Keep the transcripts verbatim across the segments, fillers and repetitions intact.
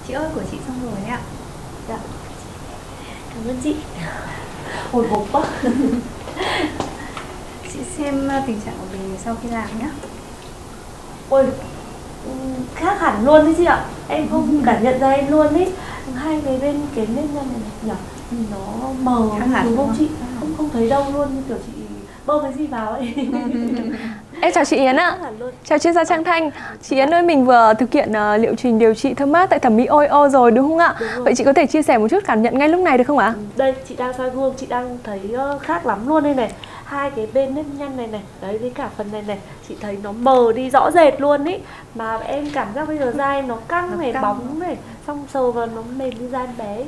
Chị ơi, của chị xong rồi đấy ạ. Dạ. Cảm ơn chị. Hồi hộp quá. Chị xem tình trạng của mình sau khi làm nhé. Ôi, khác hẳn luôn đấy chị ạ. Em không cảm nhận ra em luôn ấy. Hai cái bên cái nếp nhăn này nhỉ, nó mờ đúng không chị? Không không thấy đâu luôn, như kiểu chị bơm cái gì vào ấy. Em chào chị Yến ạ. Chào chuyên gia Trang Thanh. Chị Yến ơi, mình vừa thực hiện uh, liệu trình điều trị thơm mát tại thẩm mỹ o e o rồi đúng không ạ? Đúng rồi. Vậy chị có thể chia sẻ một chút cảm nhận ngay lúc này được không ạ? Đây, chị đang soi gương, chị đang thấy uh, khác lắm luôn đây này. Hai cái bên nếp nhăn này này, đấy với cả phần này này, chị thấy nó mờ đi rõ rệt luôn ý. Mà em cảm giác bây giờ da em nó căng nó này, căng bóng luôn. Này, xong sờ vào nó mềm như da em bé.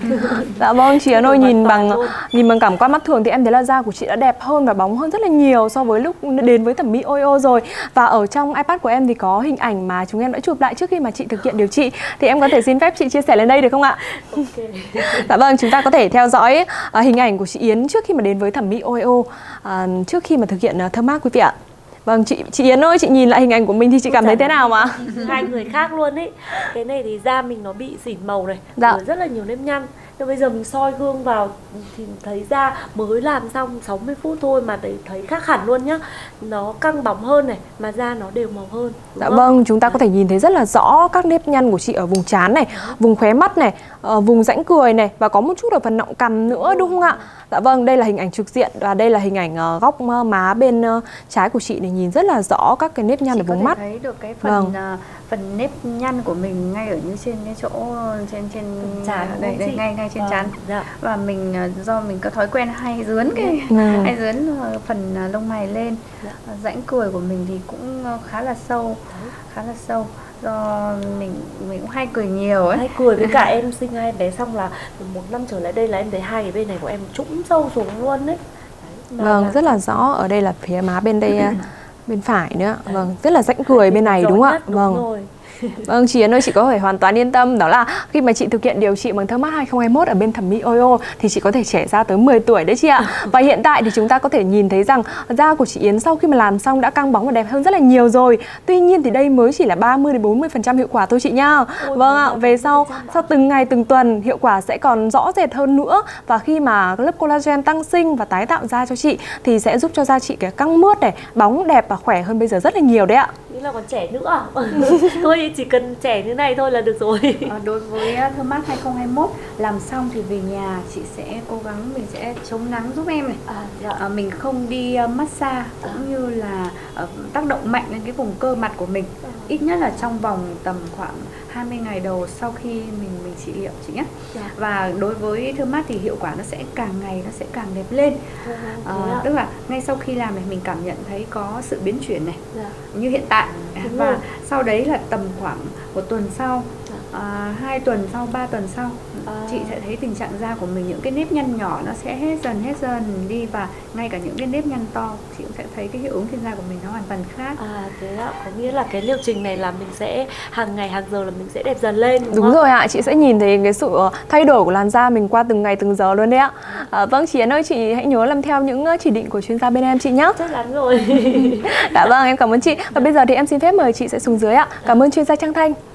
Dạ vâng, chị Yến ơi, nhìn bằng luôn. nhìn bằng cảm quan mắt thường thì em thấy là da của chị đã đẹp hơn và bóng hơn rất là nhiều so với lúc đến với thẩm mỹ o e o rồi. Và ở trong iPad của em thì có hình ảnh mà chúng em đã chụp lại trước khi mà chị thực hiện điều trị, thì em có thể xin phép chị chia sẻ lên đây được không ạ? Okay. Dạ vâng, chúng ta có thể theo dõi uh, hình ảnh của chị Yến trước khi mà đến với thẩm mỹ o e o, uh, trước khi mà thực hiện uh, thơm mát quý vị ạ. Vâng, chị chị Yến ơi, chị nhìn lại hình ảnh của mình thì chị cảm thấy thế nào mà? Hai người khác luôn ấy. Cái này thì da mình nó bị xỉn màu này, dạ. rồi rất là nhiều nếp nhăn. Nhưng bây giờ mình soi gương vào thì thấy da mới làm xong sáu mươi phút thôi mà thấy khác hẳn luôn nhá. Nó căng bóng hơn này, mà da nó đều màu hơn. Dạ không? Vâng, chúng ta có thể nhìn thấy rất là rõ các nếp nhăn của chị ở vùng trán này, vùng khóe mắt này, ở vùng rãnh cười này, và có một chút ở phần nọng cằm nữa đúng không ạ? Dạ vâng, đây là hình ảnh trực diện và đây là hình ảnh uh, góc uh, má bên uh, trái của chị để nhìn rất là rõ các cái nếp nhăn chị ở vùng mắt. Chị có thể thấy được cái phần vâng. uh, phần nếp nhăn của mình ngay ở như trên cái chỗ trên trên trán đây, đây ngay ngay trên vâng. trán. Dạ. Và mình uh, do mình có thói quen hay dướn cái ừ. hay dướn uh, phần uh, lông mày lên. Dạ. Uh, rãnh cười của mình thì cũng uh, khá là sâu, khá là sâu. Do mình mình cũng hay cười nhiều ấy. Hay cười với cả em sinh hai bé xong là một năm trở lại đây là em thấy hai cái bên này của em trũng sâu xuống luôn đấy. Vâng, là... rất là rõ. Ở đây là phía má bên đây bên phải nữa. Vâng, rất là rãnh cười bên này đúng không ạ? Vâng. Rồi. Vâng, chị Yến ơi, chị có thể hoàn toàn yên tâm. Đó là khi mà chị thực hiện điều trị bằng thơm mát hai không hai mốt ở bên thẩm mỹ o e o thì chị có thể trẻ ra tới mười tuổi đấy chị ạ. Và hiện tại thì chúng ta có thể nhìn thấy rằng da của chị Yến sau khi mà làm xong đã căng bóng và đẹp hơn rất là nhiều rồi. Tuy nhiên thì đây mới chỉ là ba mươi đến bốn mươi phần trăm hiệu quả thôi chị nha. Vâng ạ, về sau sau từng ngày từng tuần hiệu quả sẽ còn rõ rệt hơn nữa. Và khi mà lớp collagen tăng sinh và tái tạo da cho chị thì sẽ giúp cho da chị cái căng mướt này, bóng đẹp và khỏe hơn bây giờ rất là nhiều đấy ạ. Nghĩ là còn trẻ nữa. Thôi chỉ cần trẻ như này thôi là được rồi. À, đối với thơm mát hai không hai mốt làm xong thì về nhà chị sẽ cố gắng mình sẽ chống nắng giúp em này. À, dạ. à, mình không đi uh, massage cũng à. như là uh, tác động mạnh lên cái vùng cơ mặt của mình. À. Ít nhất là trong vòng tầm khoảng hai mươi ngày đầu sau khi mình mình trị liệu chị nhé. Dạ. Và đối với thơm mát thì hiệu quả nó sẽ càng ngày nó sẽ càng đẹp lên. À, à, tức là ngay sau khi làm này mình cảm nhận thấy có sự biến chuyển này. Dạ. Như hiện tại. Đúng và rồi. Sau đấy là tầm khoảng một tuần sau, à, hai tuần sau, ba tuần sau à. chị sẽ thấy tình trạng da của mình, những cái nếp nhăn nhỏ nó sẽ hết dần hết dần đi, và ngay cả những cái nếp nhăn to chị cũng sẽ thấy cái hiệu ứng trên da của mình nó hoàn toàn khác. À thế ạ, có nghĩa là cái liệu trình này là mình sẽ hàng ngày hàng giờ là mình sẽ đẹp dần lên đúng, đúng không? rồi ạ, chị sẽ nhìn thấy cái sự thay đổi của làn da mình qua từng ngày từng giờ luôn đấy ạ. À, vâng, chị Yến ơi, chị hãy nhớ làm theo những chỉ định của chuyên gia bên em chị nhé. Chắc chắn rồi. Dạ vâng, em cảm ơn chị. Và bây giờ thì em xin phép mời chị sẽ xuống dưới ạ. Cảm ơn chuyên gia Trang Thanh.